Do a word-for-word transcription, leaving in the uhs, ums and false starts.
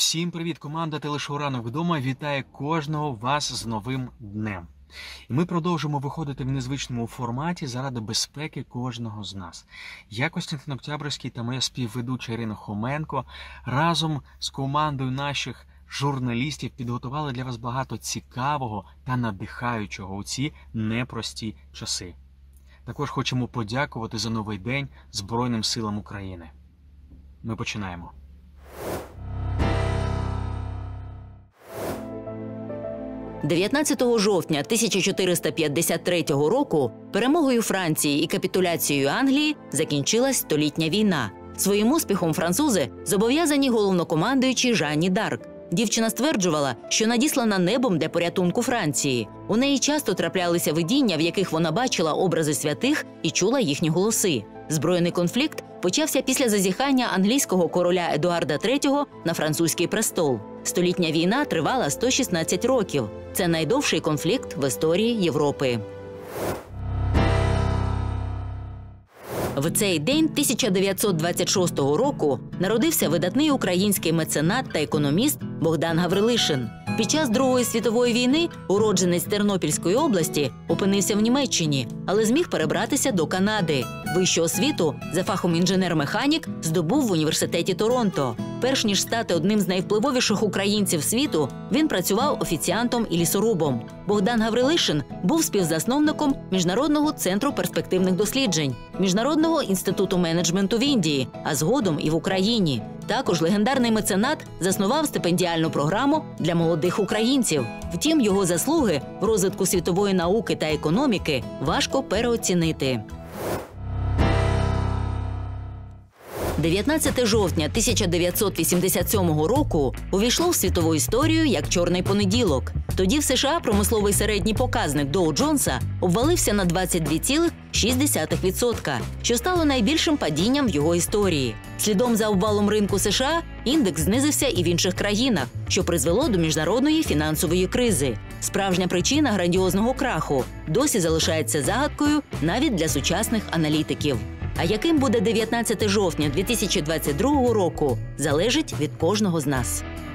Всім привіт! Команда телешоу «Ранок вдома» вітає кожного вас з новим днем. І ми продовжимо виходити в незвичному форматі заради безпеки кожного з нас. Я, Костянтин Октябрьський, та моя співведуча Ірина Хоменко разом з командою наших журналістів підготували для вас багато цікавого та надихаючого у ці непрості часи. Також хочемо подякувати за новий день Збройним силам України. Ми починаємо. дев'ятнадцятого жовтня тисяча чотириста п'ятдесят третього року перемогою Франції і капітуляцією Англії закінчилась столітня війна. Своїм успіхом французи зобов'язані головнокомандуючій Жанні Дарк. Дівчина стверджувала, що надіслана небом для порятунку Франції. У неї часто траплялися видіння, в яких вона бачила образи святих і чула їхні голоси. Збройний конфлікт почався після зазіхання англійського короля Едуарда третього на французький престол. Столітня війна тривала сто шістнадцять років. Це найдовший конфлікт в історії Європи. В цей день тисяча дев'ятсот двадцять шостого року народився видатний український меценат та економіст Богдан Гаврилишин. Під час Другої світової війни уродженець Тернопільської області опинився в Німеччині, але зміг перебратися до Канади. Вищу освіту за фахом інженер-механік здобув в університеті Торонто. Перш ніж стати одним з найвпливовіших українців світу, він працював офіціантом і лісорубом. Богдан Гаврилишин був співзасновником Міжнародного центру перспективних досліджень, Міжнародного інституту менеджменту в Індії, а згодом і в Україні. Також легендарний меценат заснував стипендіальну програму для молодих українців. Втім, його заслуги в розвитку світової науки та економіки важко переоцінити. дев'ятнадцятого жовтня тисяча дев'ятсот вісімдесят сьомого року увійшло в світову історію як «Чорний понеділок». Тоді в США промисловий середній показник Доу Джонса обвалився на двадцять дві цілих шість десятих відсотка, що стало найбільшим падінням в його історії. Слідом за обвалом ринку США індекс знизився і в інших країнах, що призвело до міжнародної фінансової кризи. Справжня причина грандіозного краху досі залишається загадкою навіть для сучасних аналітиків. А яким буде дев'ятнадцятого жовтня дві тисячі двадцять другого року, залежить від кожного з нас.